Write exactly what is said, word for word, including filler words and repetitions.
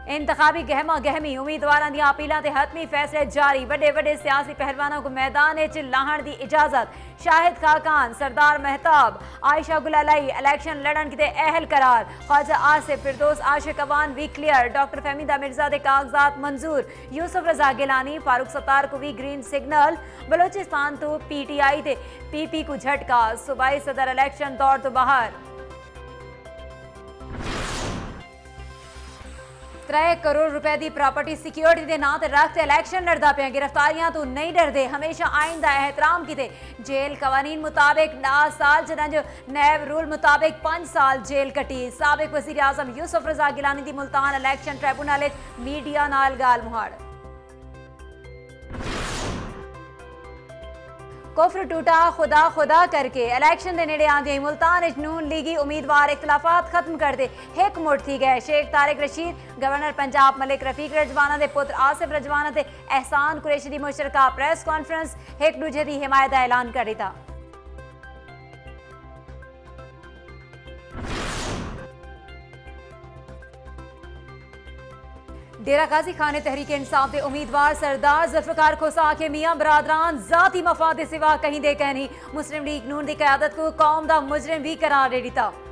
इंतखाबी गहमा गहमी उम्मीदवारों दी अपीलों ते हतमी फैसले जारी। बड़े बड़े सियासी पहलवानों को मैदान च लाहण की इजाजत। शाहिद खाकान, सरदार मेहताब, आयशा गुलालाई इलेक्शन लड़न किते अहल करार। ख्वाजा आसिफ, फिरदौस आशिक अवान भी क्लियर। डॉक्टर फहमीदा मिर्जा के कागजात मंजूर। यूसुफ रजा गिलानी, फारूक सत्तार को भी ग्रीन सिग्नल। बलोचिस्तान तो पी टी आई ते पी पी को झटका। सूबाई सदर इलेक्शन दौर तो बाहर। त्रै करोड़ रुपए की प्रॉपर्टी सिक्योरिटी के नां ते रख इलेक्शन लड़दा पे। गिरफ्तारियां तो नहीं डरदे, हमेशा आइन का एहतराम किते। जेल कवानीन मुताबिक दस साल जदों नैब रूल मुताबिक पांच साल जेल कटी। साबिक वजीर आजम यूसुफ रजा गिलानी की मुल्तान इलेक्शन ट्रिब्यूनल मीडिया नाल गाल मुहाड़। कुफर टूटा खुदा खुदा करके इलेक्शन के नेड़े आंदे मुल्तान नून लीगी उम्मीदवार इख्तलाफात खत्म कर दे हिक मुठ थी गए। शेख तारिक रशीद, गवर्नर पंजाब मलिक रफीक रजवाना के पुत्र आसिफ रजवाना ते एहसान कुरैशी की मुशतरका प्रेस कॉन्फ्रेंस एक दूजे की हिमायत का ऐलान कर दिता। डेरा गाजी खाने तहरीक इंसाफ के उम्मीदवार सरदार जुल्फकार खोसा के मियां बरादरान जाती मफाद सिवा कहीं दे कहनी। मुस्लिम लीग नून की क्यादत को कौम का मुजरिम भी करार दे दिता।